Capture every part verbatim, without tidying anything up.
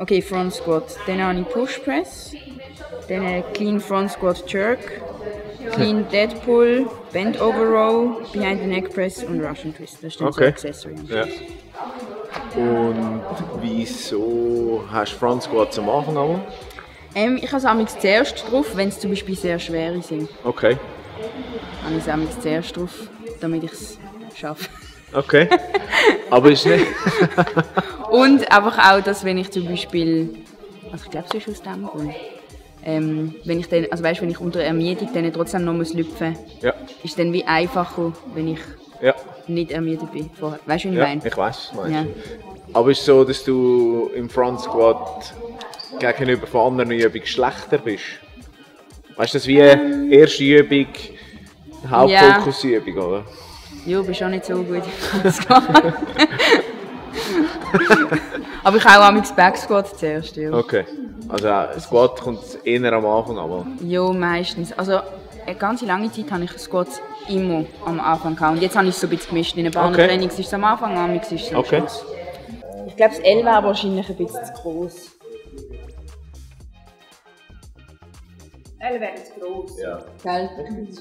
Okay, Front Squat. Dann habe ich Push Press. Dann Clean Front Squat Jerk. Clean Dead Pull. Bend Over Row. Behind the Neck Press und Russian Twist. Das ist dann okay. so Accessory. Ja. Und wieso hast du Front Squats am Anfang auch? Ähm, ich habe es amigs zuerst drauf, wenn es zum Beispiel sehr schwere sind. Okay. Habe ich es amigs zuerst drauf, damit ich es schaffe. Okay. Aber ist nicht. Und einfach auch, dass wenn ich zum Beispiel, also ich glaube es ist aus dem Grund, ähm, wenn ich dann, also weißt, wenn ich unter Ermüdung dann trotzdem noch muss lüpfen, Ja. ist dann wie einfacher, wenn ich Ja. nicht ermüdet bin vorher. Weißt du, wie ich Ja, meine? ich weiß. Ja. Aber ist es so, dass du im Front Squat gegenüber von anderen Übungen schlechter bist? Weißt du, das ist wie ähm, erste Übung, Hauptfokusübung, oder? Ja, du bist auch nicht so gut im Front Squat. Aber ich habe auch amigs Back Squat zuerst. Ja. Okay. Also Squat kommt eher am Anfang, aber. Ja, meistens. Also eine ganz lange Zeit habe ich Squats immer am Anfang gehabt. Und jetzt habe ich es so ein bisschen gemischt. In ein paar Okay. Trainings ist es am Anfang, amigs ist es am Okay. Schluss. Ich glaube, das L wäre wahrscheinlich ein bisschen zu groß. L wäre zu groß. Ja. Gell?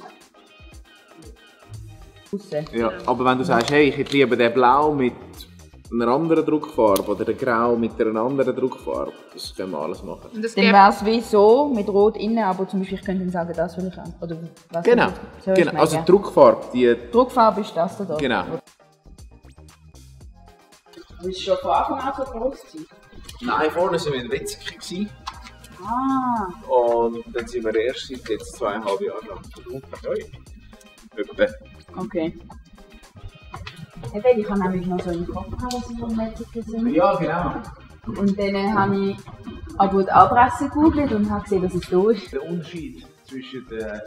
Ja, aber wenn du sagst, hey, ich hätte lieber den Blau mit einer anderen Druckfarbe oder den Grau mit einer anderen Druckfarbe, das können wir alles machen. Und das Dann gibt- wäre es wie so, mit Rot innen, aber zum Beispiel, ich könnte dann sagen, das will ich auch. Oder was Genau, soll ich- soll ich genau. Also meinen? die Druckfarbe, die. Druckfarbe ist das da. Genau. Willst du schon von Anfang an so groß sein? Nein, vorne waren wir in Wetzikon. Ah. Und dann sind wir erst seit jetzt zweieinhalb Jahren lang. Etwa. Okay. Eben, ich habe nämlich noch so im Kopf, was ich am Metzger sind. Ja, genau. Und dann habe ich aber die Adresse gegoogelt und habe gesehen, dass es da ist. Der Unterschied zwischen den,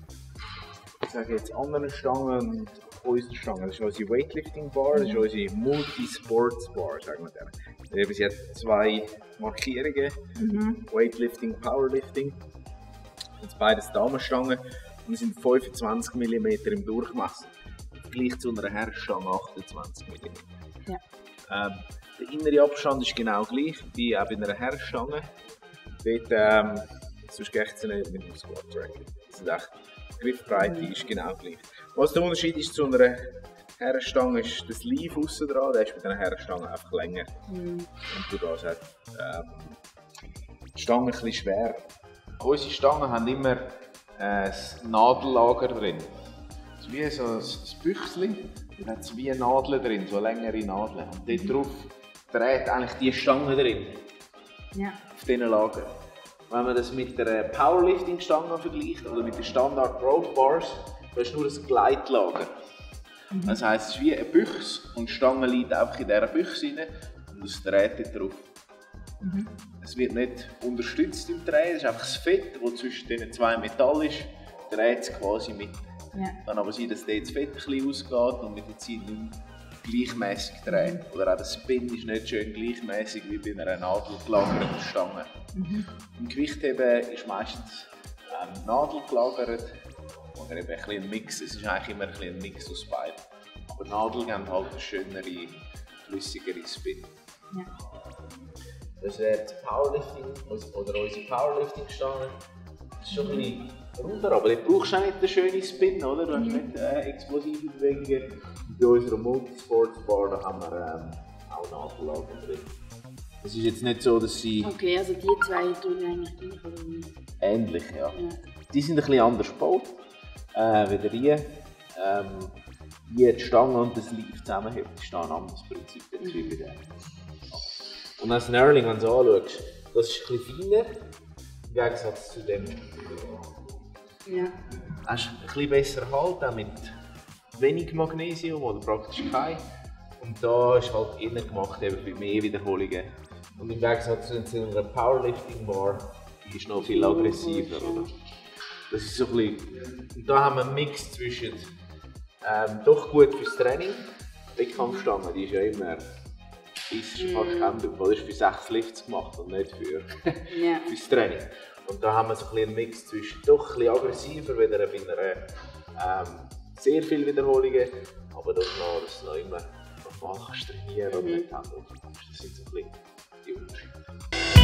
ich sage jetzt, anderen Stangen und unseren Stangen, das ist unsere Weightlifting Bar, das ist unsere Multi-Sports Bar, sagen wir dann. Eben, sie hat zwei Markierungen, Mhm. Weightlifting, Powerlifting. Das sind beides Damenstangen und sind fünfundzwanzig Millimeter im Durchmesser. Gleich zu einer Herrenstange achtundzwanzig Millimeter. Ja. Ähm, der innere Abstand ist genau gleich wie auch bei einer Herrenstange. Dort, ähm, sonst geht es nicht mit dem Squat Track. Das ist echt, die Griffbreite ist genau gleich. Was der Unterschied ist zu einer Herrenstange, ist das Sleeve aussen dran, der ist bei einer Herrenstange einfach länger. Mhm. Und du das hat ähm, die Stange ein bisschen schwer. Unsere Stangen haben immer äh, das Nadellager drin. Es ist wie so ein Büchschen, da hat es wie Nadeln drin, so längere Nadeln. Und dort drauf dreht eigentlich die Stange drin, Ja. auf diesen Lagern. Wenn man das mit der Powerlifting-Stange vergleicht oder mit den Standard Road Bars, da ist nur ein Gleitlager. Mhm. Das heisst, es ist wie ein Büchs und die Stange liegt einfach in dieser Büchse rein und es dreht dort drauf. Mhm. Es wird nicht unterstützt im Drehen, es ist einfach das Fett, das zwischen diesen zwei Metallen ist, dreht es quasi mit. Ja. Kann aber sein, dass dort das Fett ein bisschen ausgeht und mit der Zeit nicht mehr gleichmäßig dreht. Oder auch der Spin ist nicht schön gleichmäßig wie bei einer nadelgelagerten Stange. Mhm. Im Gewichtheben ist meistens ähm, nadelgelagert oder eben ein bisschen ein Mix. Es ist eigentlich immer ein, bisschen ein Mix aus beiden. Aber Nadeln geben halt einen schöneren, flüssigeren Spin. Ja. Das wäre das Powerlifting oder unsere Powerlifting-Stange. Das ist schon ein bisschen runter, aber du brauchst auch nicht den schönen Spin, oder? Du hast nicht äh, explosive Bewegungen. Bei unserer Multisports-Bar da haben wir ähm, auch Nadellager drin. Es ist jetzt nicht so, dass sie Okay, also die zwei tun eigentlich gleich oder wie? ähnlich, ja. Ja. Die sind ein bisschen anders gebaut, äh, wie die. Ähm, wie die Stange und das Sleeve zusammenhält, ist da ein anderes Prinzip jetzt wie bei denen. Und als Knurling, wenn du es anschaust, das ist ein bisschen feiner im Gegensatz zu dem. Ja. Hast ein bisschen besser Halt, auch mit wenig Magnesium oder praktisch kein. Und da ist halt eher gemacht eben für mehr Wiederholungen. Und im Gegensatz zu einer Powerlifting Bar, die ist noch viel aggressiver. Oder? Das ist so ein bisschen. Und da haben wir einen Mix zwischen ähm, doch gut fürs Training. Die Wettkampfstange, die ist ja immer. Die ist fast kein Druck, die ist für sechs Lifts gemacht und nicht für Ja. fürs Training. Und da haben wir so ein einen Mix zwischen doch ein bisschen aggressiver, wieder bei einer ähm, sehr viel Wiederholungen, aber doch noch, dass du noch immer normal kannst trainieren oder nicht handeln kannst. Das sind so ein bisschen die Unterschiede.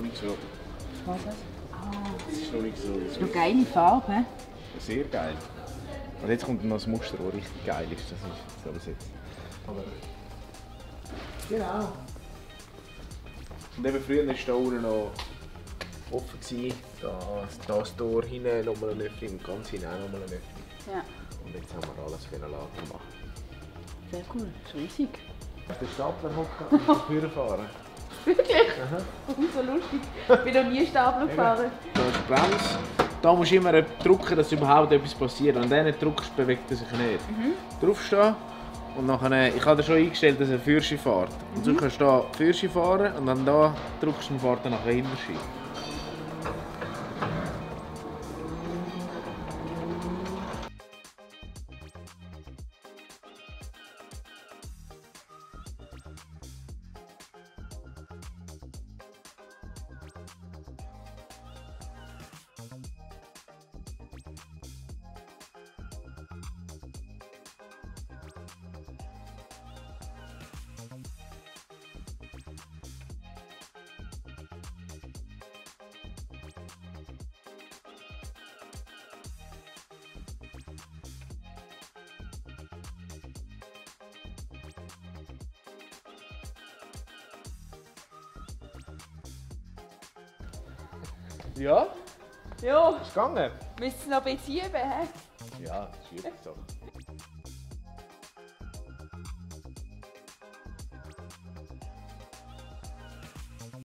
nicht so. Was ist das? Ah, Das ist noch nicht so. das ist eine geile Farbe. He? Sehr geil. Und jetzt kommt noch das Muster, das richtig geil ist. Das ist so bis jetzt. Genau. Und eben früher war da unten noch offen. Das, das Tor hinten nochmal eine Öffnung und ganz hinten auch nochmal eine Öffnung. Ja. Und jetzt haben wir alles für ein Lager machen. Sehr cool, das ist riesig. Auf den Stapler hocken und zur Tür fahren. Wirklich? Aha. Oh, so lustig. Ich bin noch nie Stapler gefahren. Da ist die Bremse. Da musst du immer drücken, dass überhaupt etwas passiert. Wenn du nicht drückst, bewegt er sich nicht. Mhm. Draufstehen und nachher, ich habe dir schon eingestellt, dass er Führerschein fährt. Und so kannst du hier Führerschein fahren und dann da drückst du und fährt dann nachher Hinterschein. Ja? Ja, Ist gegangen? müssen Sie noch ein bisschen üben, hä? Ja, das ist jetzt so.